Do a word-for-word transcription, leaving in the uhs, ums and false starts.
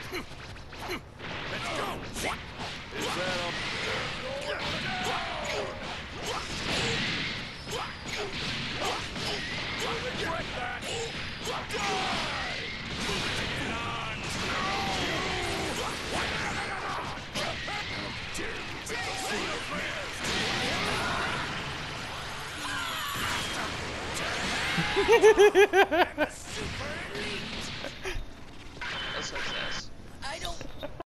Let's go! Is that a... You'll regret that! Die! Get on! That's success. I don't